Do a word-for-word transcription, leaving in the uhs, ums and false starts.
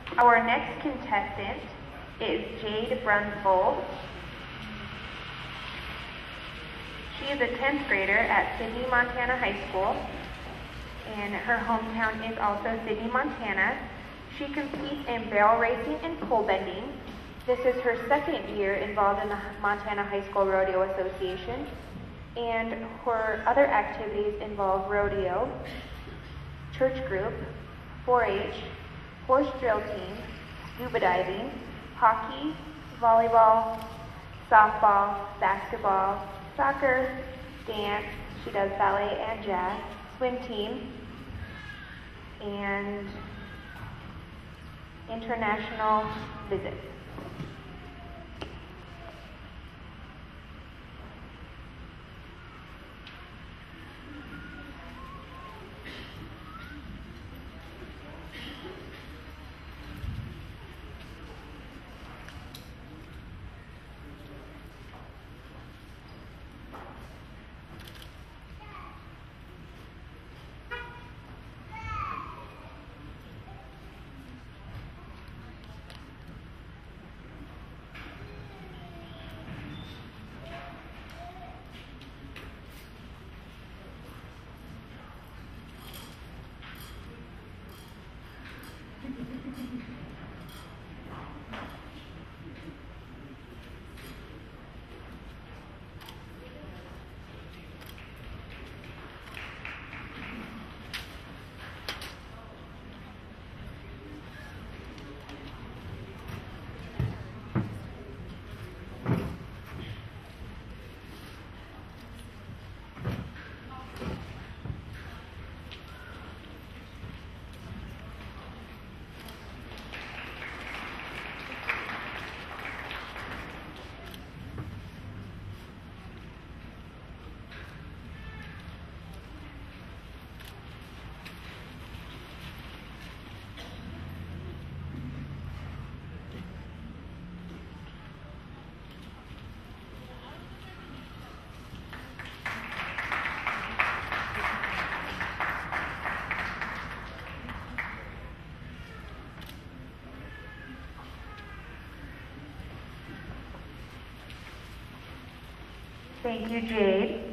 Our next contestant is Jade Brunsvold. She is a tenth grader at Sidney, Montana High School, and her hometown is also Sidney, Montana. She competes in barrel racing and pole bending. This is her second year involved in the Montana High School Rodeo Association, and her other activities involve rodeo, church group, four H, horse drill team, scuba diving, hockey, volleyball, softball, basketball, soccer, dance, she does ballet and jazz, swim team, and international visits. Thank you, Jade.